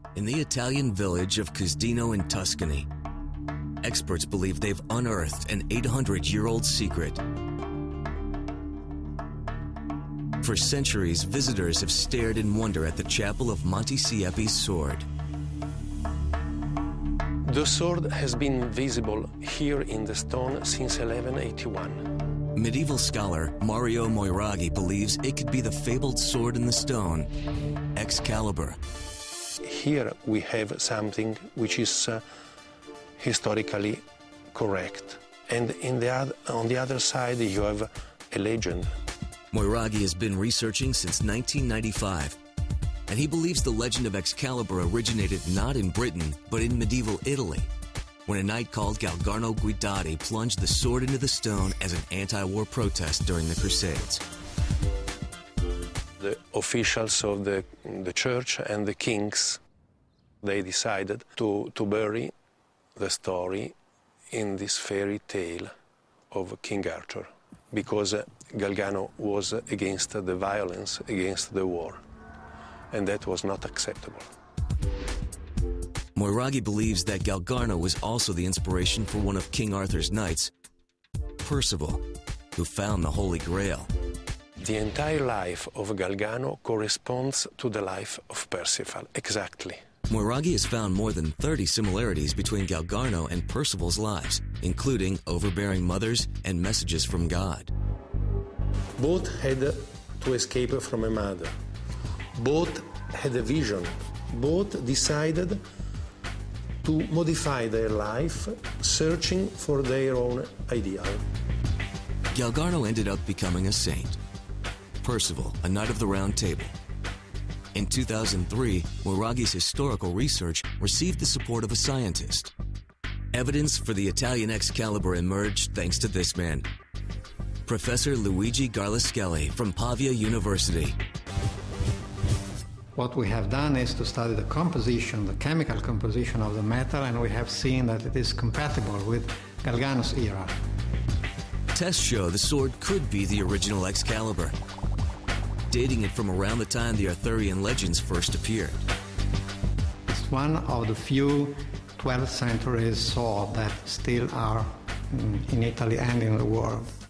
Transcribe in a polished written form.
In the Italian village of Cusdino in Tuscany, experts believe they've unearthed an 800-year-old secret. For centuries, visitors have stared in wonder at the chapel of Monte Siepi's sword. The sword has been visible here in the stone since 1181. Medieval scholar Mario Moiraghi believes it could be the fabled sword in the stone, Excalibur. Here we have something which is historically correct. And on the other side you have a legend. Moiraghi has been researching since 1995, and he believes the legend of Excalibur originated not in Britain, but in medieval Italy, when a knight called Galgarno Guidati plunged the sword into the stone as an anti-war protest during the Crusades. The officials of the church and the kings, they decided to bury the story in this fairy tale of King Arthur, because Galgano was against the violence, against the war, and that was not acceptable. Moiraghi believes that Galgarno was also the inspiration for one of King Arthur's knights, Percival, who found the Holy Grail. The entire life of Galgano corresponds to the life of Percival, exactly. Moiraghi has found more than 30 similarities between Galgarno and Percival's lives, including overbearing mothers and messages from God. Both had to escape from a mother. Both had a vision. Both decided to modify their life, searching for their own ideal. Galgarno ended up becoming a saint. Percival, a knight of the Round Table. In 2003, Moiraghi's historical research received the support of a scientist. Evidence for the Italian Excalibur emerged thanks to this man, Professor Luigi Garlaschelli from Pavia University. What we have done is to study the composition, the chemical composition of the metal, and we have seen that it is compatible with Galgano's era. Tests show the sword could be the original Excalibur, dating it from around the time the Arthurian legends first appeared. It's one of the few 12th century swords that still are in Italy and in the world.